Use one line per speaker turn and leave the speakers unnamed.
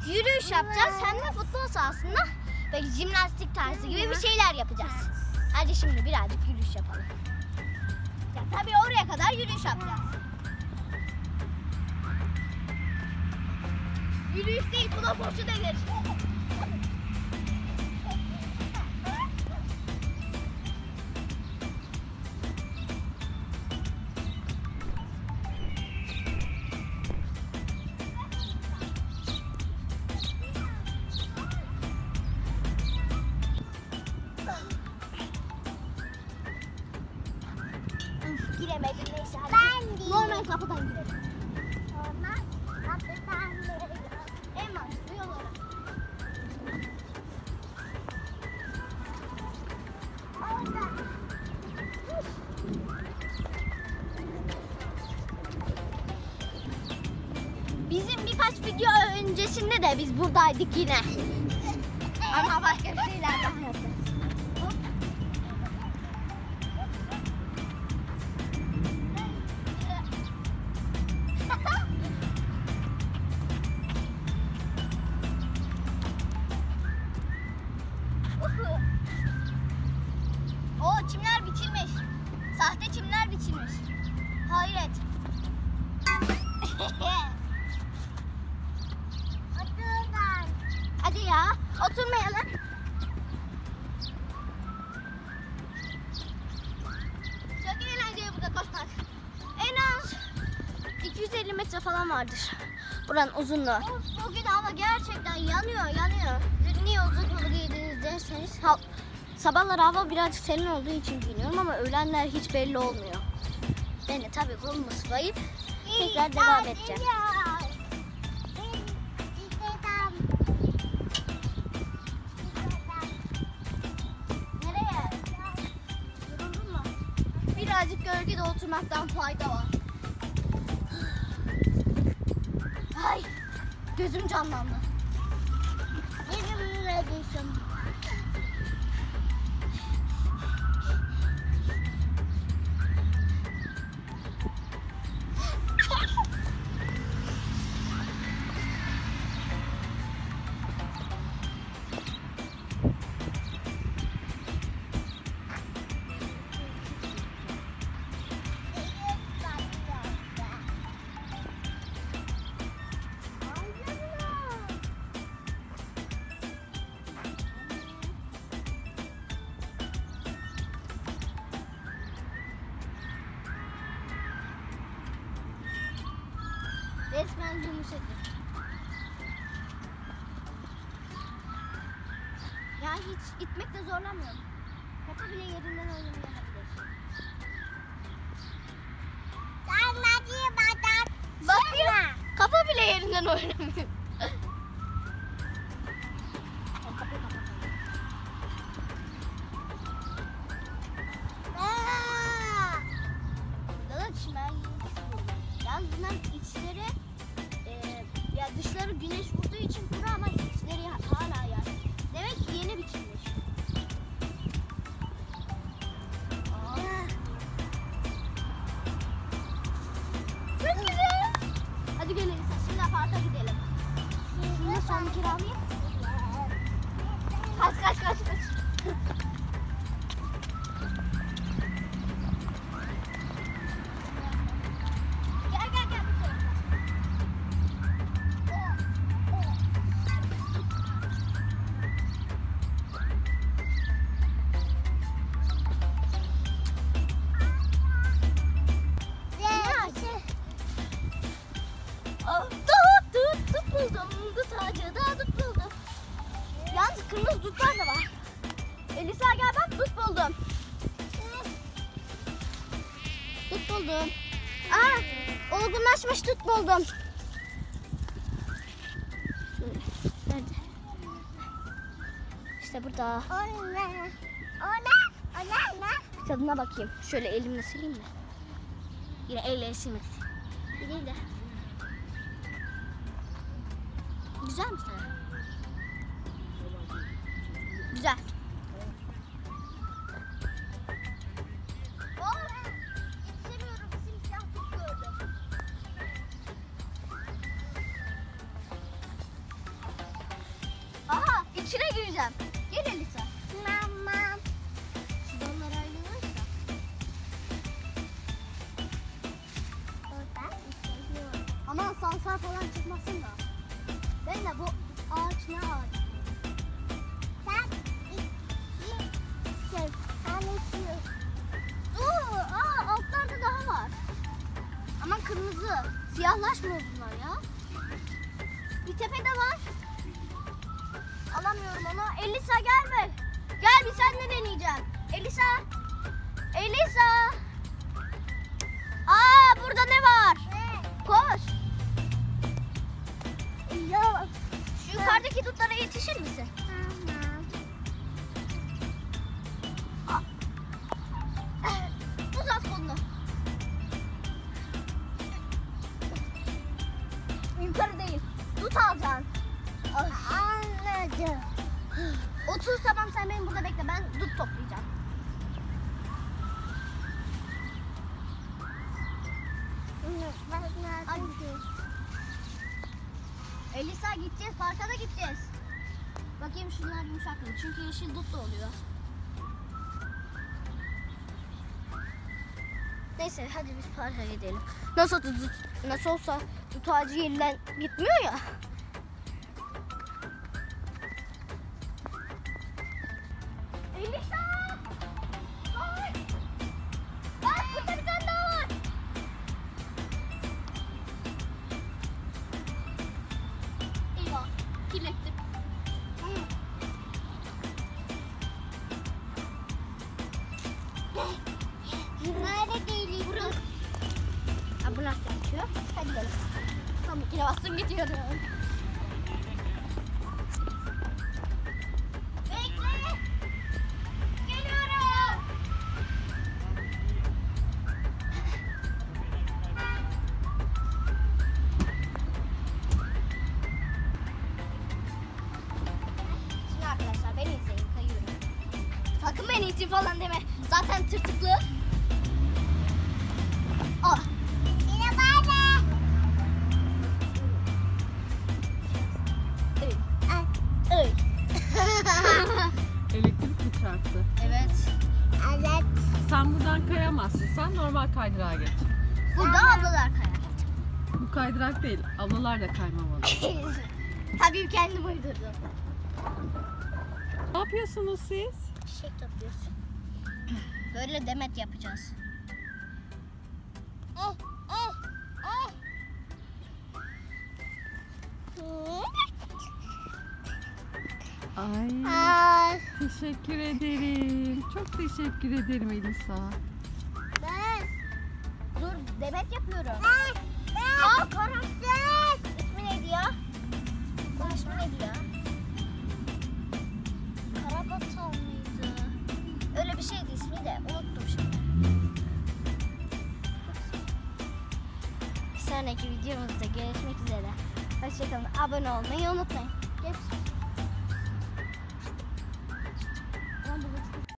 yürüyüş yapacağız hem de futbol sahasında böyle jimnastik tarzı gibi bir şeyler yapacağız. Hadi şimdi birazcık yürüyüş yapalım. Ya, tabii oraya kadar yürüyüş yapacağız. Yürüyüş değil, buna koşu denir. Giremedim neyse. Normal kapıdan girelim. Normal kapıdan girelim. En mantıklı yol orası. Bizim birkaç video öncesinde de biz buradaydık yine. Ama başka bir şeyler daha yapacağız. O çimler biçilmiş. Sahte çimler biçilmiş. Hayret. Oturdan. Hadi ya, oturmayalım. Çok eğlenceli burada koşmak. En az 250 metre falan vardır buranın uzunluğu. Bugün hava gerçekten yanıyor. Niye uzun kolu giydiniz derseniz sabahlar hava birazcık serin olduğu için giyiniyorum ama öğlenler hiç belli olmuyor. Ben de tabii kolumu sıvayıp tekrar devam edeceğim. Nereye? Yoruldun mu? Birazcık gölgede oturmaktan fayda var. Ay, gözüm canlandı. Gözüm neredesin? Resmen yumuşacık. Ya hiç gitmekte zorlanmıyorum. Kafa bile yerinden oynamayabilir. Bakayım. Kafa bile yerinden oynamıyor. Burada da çimen yiyecek. Yalnız bunların içleri ya dışları güneş vurduğu için kuru ama içleri hala yer. Demek ki yeni biçilmiş. Çok güzel. Hadi gelin şimdi aparta gidelim. Şimdi son kiralayayım. Kaç. Yalnız kırmızı dutlar da var. Elisa gel bak, dut buldum. Dut buldum. Olgunlaşmış dut buldum. Nerede? İşte burada. Tadına bakayım. Şöyle elimle sileyim mi? Yine elle silmek. Bir değil de. Güzel mi sana? Güzel. Yetişemiyorum. Simsiyah tut gördüm. içine gireceğim. Gel Elisa. Mama. Şu dallar ayrılırsa. Aman sansar falan çıkmasın da. Ben de bu ağaç ne ağaç? Sen altlarda daha var. Aman kırmızı. Siyahlaşmıyor bunlar ya. Bir tepede var. Alamıyorum onu. Elisa gel be. Gel bir sen de deneyeceğim. Elisa. Elisa. Burada ne var? Koş. Ya. Şu yukarıdaki dutlara yetişir misin? Uzat kolunu. Yukarı değil. Dut alacaksın. Anladım. Otur tamam sen benim burada bekle. Ben dut toplayacağım. Hadi. Elisa gideceğiz. Parka da gideceğiz. Bakayım şunlar yumuşak mı? Çünkü yeşil dut da oluyor. Neyse hadi biz parka gidelim. Nasıl olsa dut ağacı yerinden gitmiyor ya. Elisa! Ay! Bak burada bir tane daha var. Eyvah, kirlettim. Nerede değil? Burası. Bu nasıl geçiyor? Hadi gidelim. Tamam, yine bastım gidiyorum. Bekle. Geliyorum. Şimdi arkadaşlar beni izleyin, kayıyorum. Sakın beni için falan deme. Zaten tırtıklı. Ah. Yine bana.
Elektrik mi çarptı?
Evet. Evet.
Sen buradan kayamazsın. Sen normal kaydırağa geç.
Burada ablalar kayar.
Bu kaydırak değil. Ablalar da kaymamalı.
Tabii kendim uydurdum.
Ne yapıyorsunuz siz?
Çiçek topluyoruz. Böyle demet yapacağız.
Ay, teşekkür ederim. Çok teşekkür ederim Elisa.
Dur demet yapıyorum. Karakter. İsmi neydi ya? Bunun ismi neydi ya? Karabatal mıydı? Öyle bir şeydi ismi de unuttum şimdi. Bir sonraki videomuzda görüşmek üzere. Hoşçakalın. Abone olmayı unutmayın. Görüşürüz.